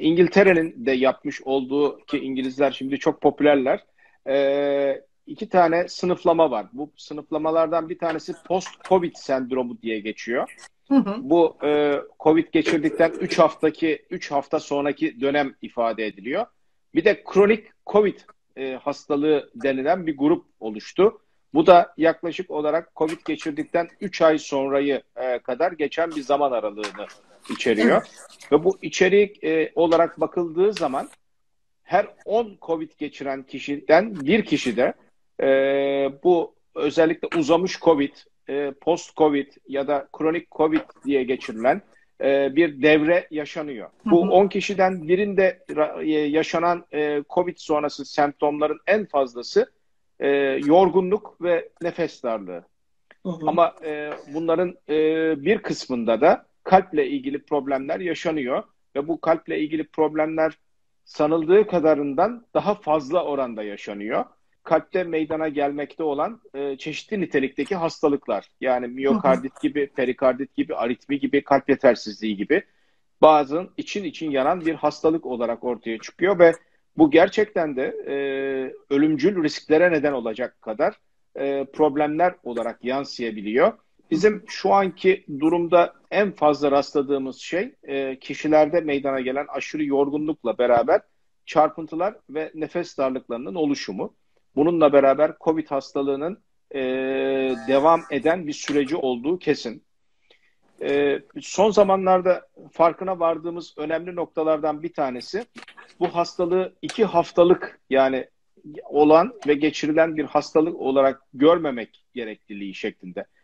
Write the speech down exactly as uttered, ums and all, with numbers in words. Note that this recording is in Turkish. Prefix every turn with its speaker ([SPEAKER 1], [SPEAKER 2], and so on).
[SPEAKER 1] İngiltere'nin de yapmış olduğu, ki İngilizler şimdi çok popülerler, e, iki tane sınıflama var. Bu sınıflamalardan bir tanesi post-Covid sendromu diye geçiyor.
[SPEAKER 2] Hı hı.
[SPEAKER 1] Bu e, Covid geçirdikten üç haftaki üç hafta sonraki dönem ifade ediliyor. Bir de kronik Covid e, hastalığı denilen bir grup oluştu. Bu da yaklaşık olarak Covid geçirdikten üç ay sonrayı e, kadar geçen bir zaman aralığını içeriyor.
[SPEAKER 2] Evet.
[SPEAKER 1] Ve bu içerik e, olarak bakıldığı zaman her on Covid geçiren kişiden bir kişide e, bu özellikle uzamış Covid, e, post-Covid ya da kronik Covid diye geçirilen e, bir devre yaşanıyor.
[SPEAKER 2] Hı
[SPEAKER 1] Bu
[SPEAKER 2] hı.
[SPEAKER 1] on kişiden birinde e, yaşanan e, Covid sonrası semptomların en fazlası e, yorgunluk ve nefes darlığı.
[SPEAKER 2] Hı hı.
[SPEAKER 1] Ama e, bunların e, bir kısmında da kalple ilgili problemler yaşanıyor ve bu kalple ilgili problemler sanıldığı kadarından daha fazla oranda yaşanıyor. Kalpte meydana gelmekte olan e, çeşitli nitelikteki hastalıklar, yani
[SPEAKER 2] Hı hı.
[SPEAKER 1] miyokardit gibi, perikardit gibi, aritmi gibi, kalp yetersizliği gibi bazı için için yanan bir hastalık olarak ortaya çıkıyor ve bu gerçekten de e, ölümcül risklere neden olacak kadar e, problemler olarak yansıyabiliyor.
[SPEAKER 2] Hı hı.
[SPEAKER 1] Bizim şu anki durumda en fazla rastladığımız şey e, kişilerde meydana gelen aşırı yorgunlukla beraber çarpıntılar ve nefes darlıklarının oluşumu. Bununla beraber Covid hastalığının e, devam eden bir süreci olduğu kesin. Ee, son zamanlarda farkına vardığımız önemli noktalardan bir tanesi, bu hastalığı iki haftalık, yani olan ve geçirilen bir hastalık olarak görmemek gerekliliği şeklinde.